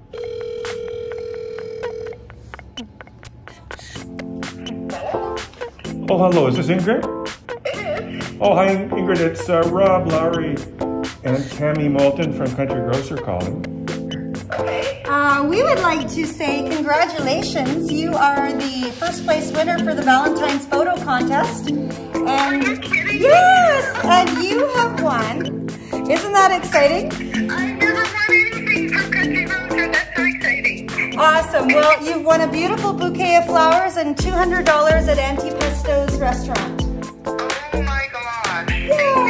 Oh, hello. Is this Ingrid? It is. Oh, hi, Ingrid. It's Rob, Lowry, and Tammy Moulton from Country Grocer calling. Okay. We would like to say congratulations. You are the first place winner for the Valentine's photo contest. And Are you kidding? yes, and you have won. Isn't that exciting? I've never won anything from Country Grocer. That's so exciting. Awesome. Well, you've won a beautiful bouquet of flowers and $200 at Auntie Pestos restaurant. Oh my gosh. Yay!